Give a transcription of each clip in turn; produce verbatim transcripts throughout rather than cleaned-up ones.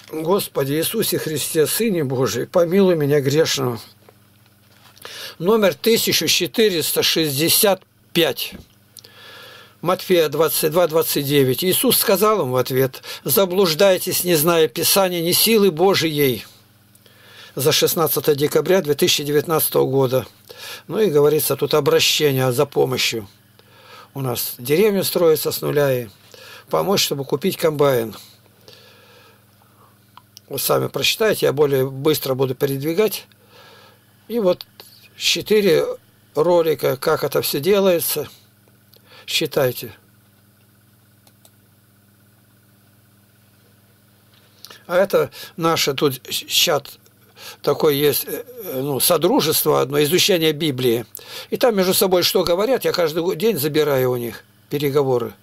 Господи Иисусе Христе, Сыне Божий, помилуй меня грешного. Номер тысяча четыреста шестьдесят пять. Матфея двадцать два двадцать девять. Иисус сказал им в ответ: «Заблуждайтесь, не зная Писания, ни силы Божией». За шестнадцатое декабря две тысячи девятнадцатого года. Ну и говорится тут обращение за помощью. У нас деревня строится с нуля, и помочь, чтобы купить комбайн. Вы сами прочитайте, я более быстро буду передвигать. И вот четыре ролика, как это все делается. Считайте. А это наше тут чат такой есть, ну, содружество одно, изучение Библии. И там между собой что говорят, я каждый день забираю у них переговоры.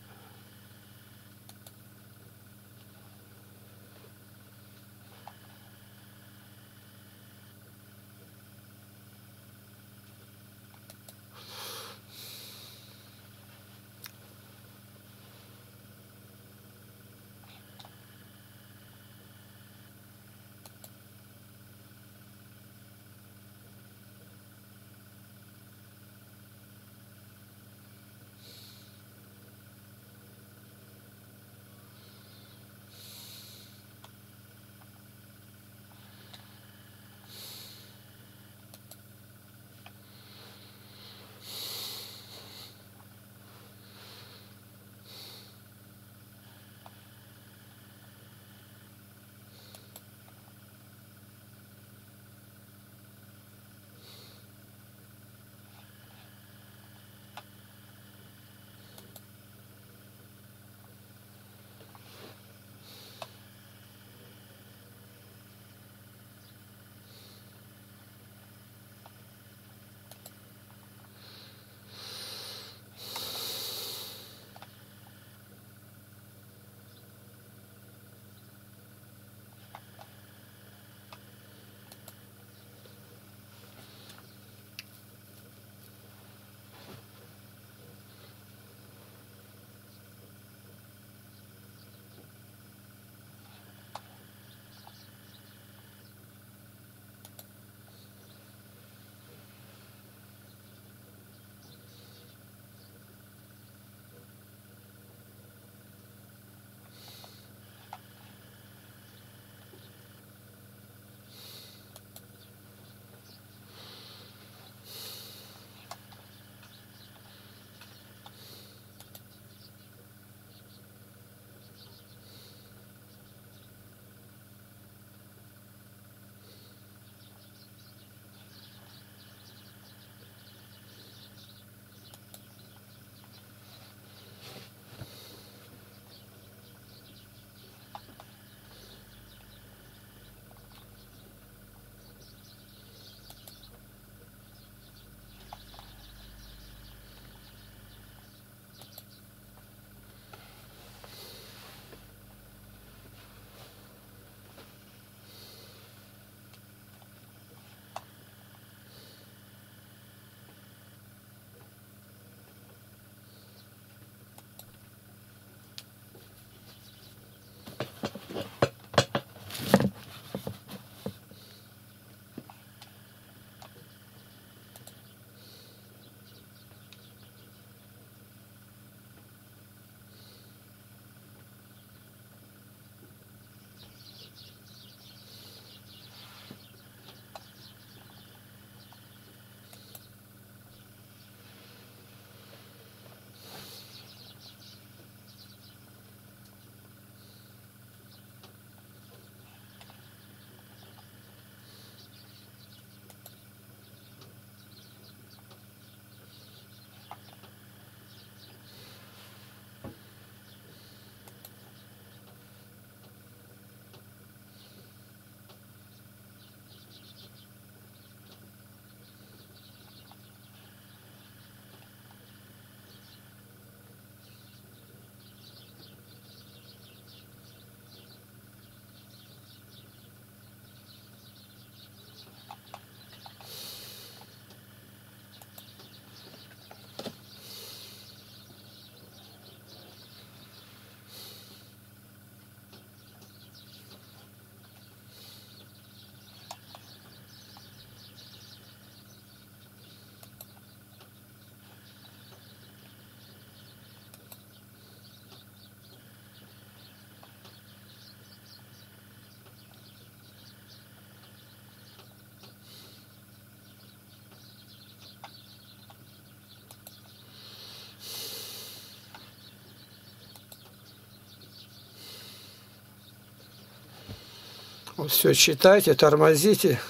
Вот все читайте, тормозите.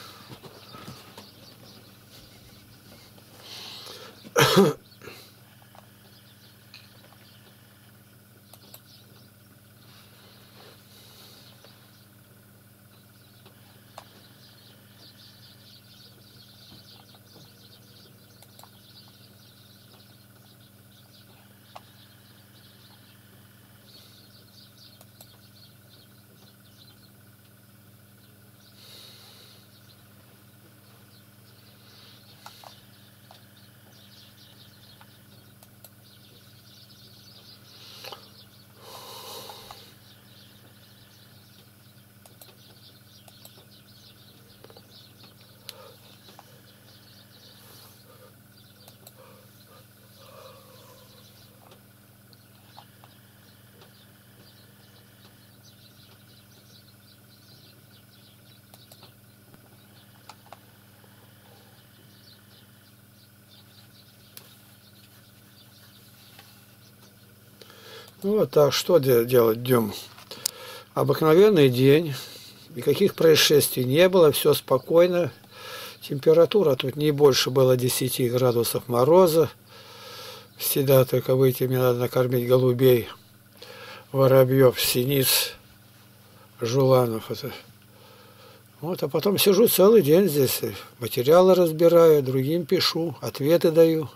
Ну вот так, что делать днем? Обыкновенный день, никаких происшествий не было, все спокойно. Температура тут не больше было десяти градусов мороза. Всегда только выйти, мне надо накормить голубей, воробьев, синиц, жуланов. Это. Вот, а потом сижу целый день здесь, материалы разбираю, другим пишу, ответы даю.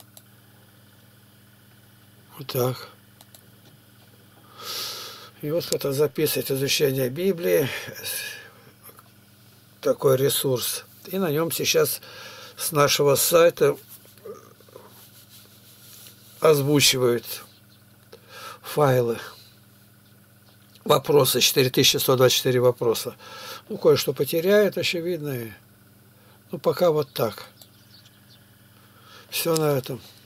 Вот так. И вот кто-то записывает изучение Библии, такой ресурс. И на нем сейчас с нашего сайта озвучивают файлы, вопросы, четыре тысячи сто двадцать четыре вопроса. Ну, кое-что потеряет, очевидно. Ну, пока вот так. Все на этом.